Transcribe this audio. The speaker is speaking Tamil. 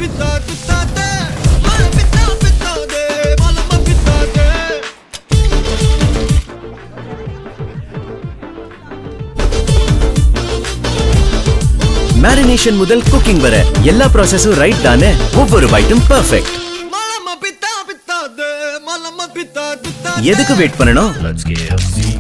Marination முதல் cooking வரை எல்லா processம் ரைட் தானே? ஒவ்வொரு பைட்டும் பெர்ஃபெக்ட். எதுக்கு வெயிட் பண்ணணும்? Let's KFC.